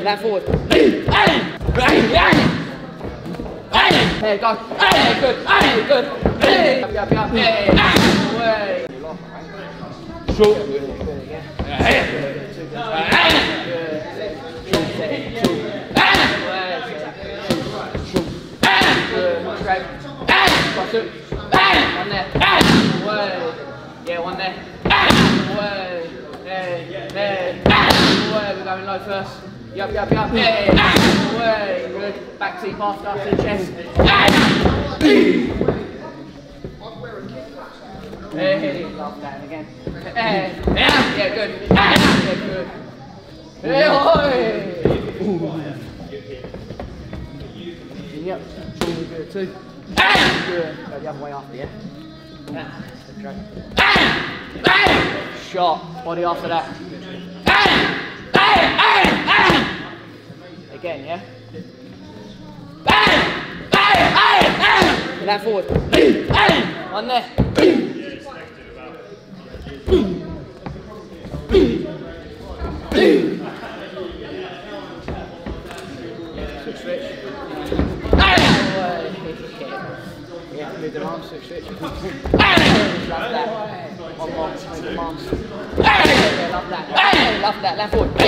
Left forward. There you go. Hey, good. Hey, good. Hey, up. Hey, way. Shoot. Good again. Cross it. One there. Way. Yeah, one there. Way. There. Way. We're going low first. Yup. Hey. Way. Good. Back seat pass after the chest. Hey. Last down again. Hey. Yeah, good. Yeah, good. Hey, oi. Yep. Good too. Good. Go the other way after, yeah? Shot. Body after that. Again, yeah? That forward. One there. Switch. Yeah, move the arms, switch. Love that. One more, move the arms. Yeah, love that. Love that. Left forward.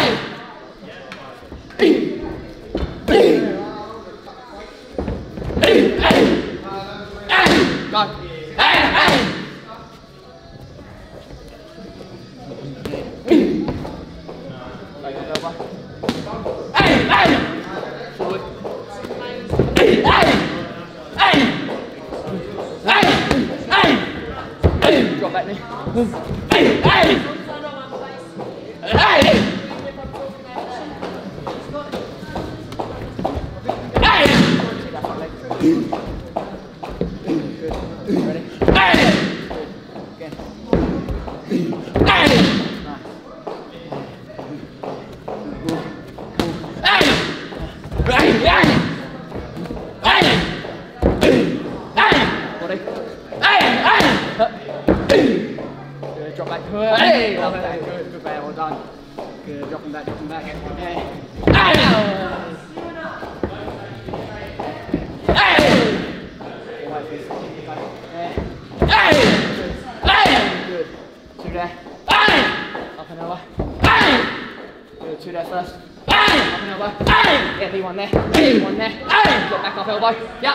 Go. Forward. Drop back knee. Ready? Again. Good, drop back. Hey, love that. Good, man, well done. Good, dropping back. Good. Two there. Up and over. Good, two there first. Up and over. Yeah, leave one there. One there. Drop back off elbow. Yep.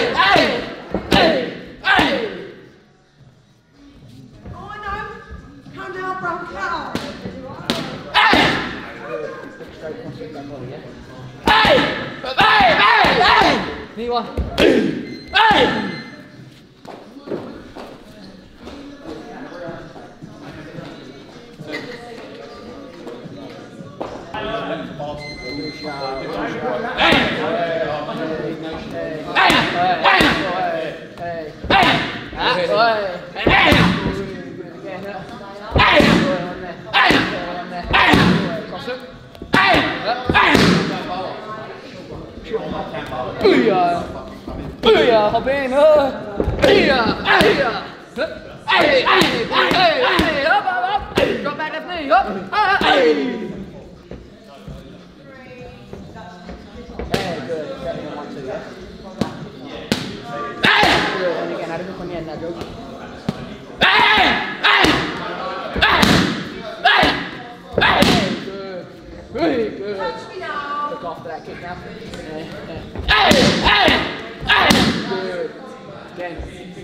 Come down from cow. Straight cross it back over, yeah? Knee one. Booyah, hop in, up, drop back left knee, up, good, getting on 1, 2, yeah? Good, and again, had a hook on the end now, George. Good. Look after that kick now. Good. Again.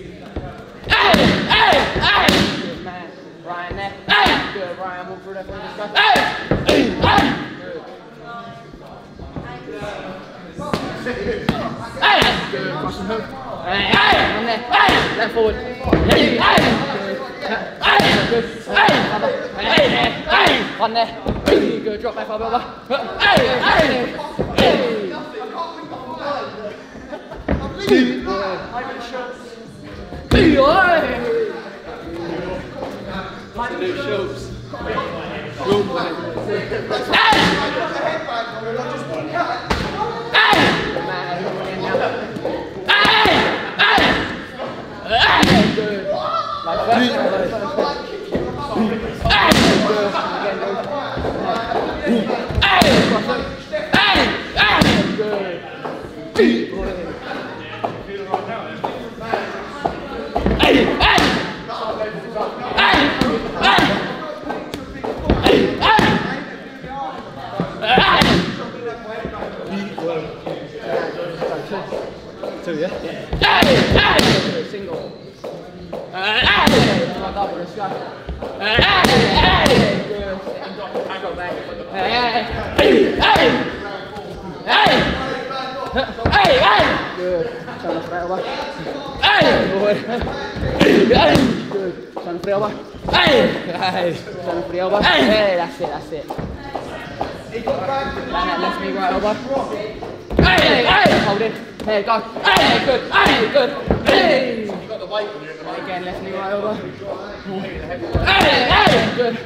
Good man. Ryan there. Good. Ryan, walk through that for this guy. Good. Cross and hook. One there. Left forward. Good. One there. Good. Drop back over. New shows. Good. 2, yeah? Hey! Single. Hey! Double, let's go. Hey! Good. Go back. Hey! Good. Turn the straight over. Good. Turn the free over. Turn the free over. That's it. And that left knee right over. Hold it. There you go. Good. You got the weight on you. Again, left knee right over. Good.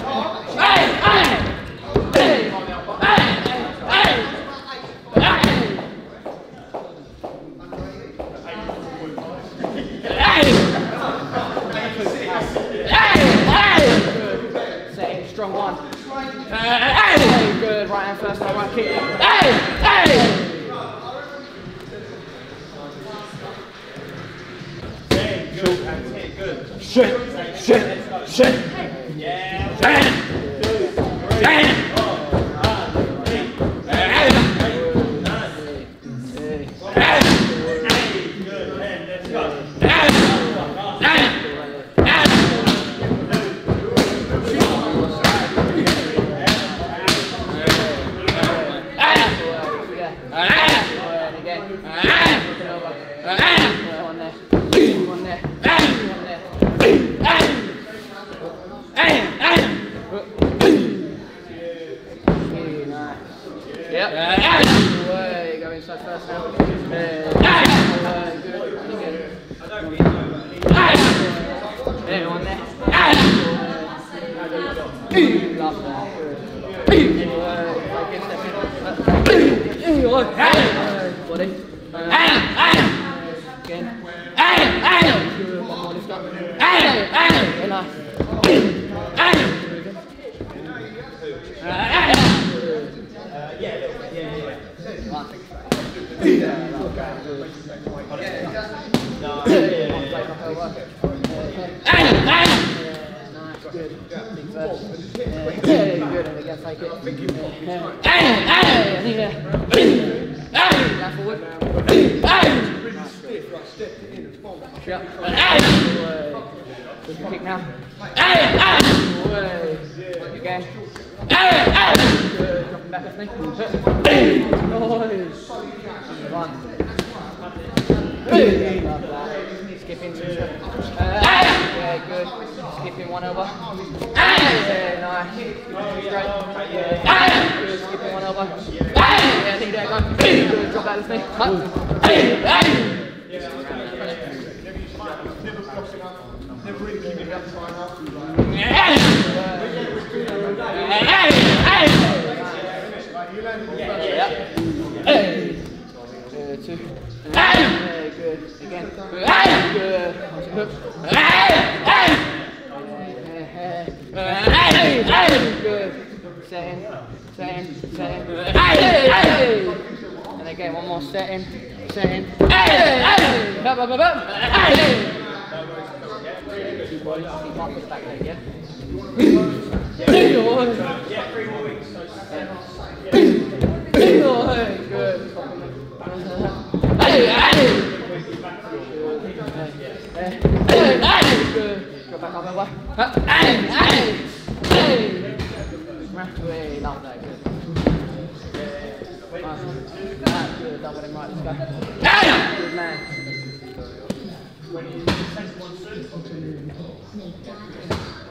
Setting, strong one. Good, right hand first, now right kick. Good. Shit. Yeah. Kick now. Again. Good. Dropping back with me. Nice. Love that. Skipping some yeah, good. Skipping one over. Yeah, nice. Straight. Good. Skipping one over. Yeah, knee there, go. Good. Drop that with me. Never really keeping it up to my house. Two. Good. Again. Good. Good. Setting. And again, one more setting. Keep Marcus back there, yeah? Yeah, 3 more weeks. Good. Good. Go back up over. Love that, good. Good, double him right, let's go. Good man.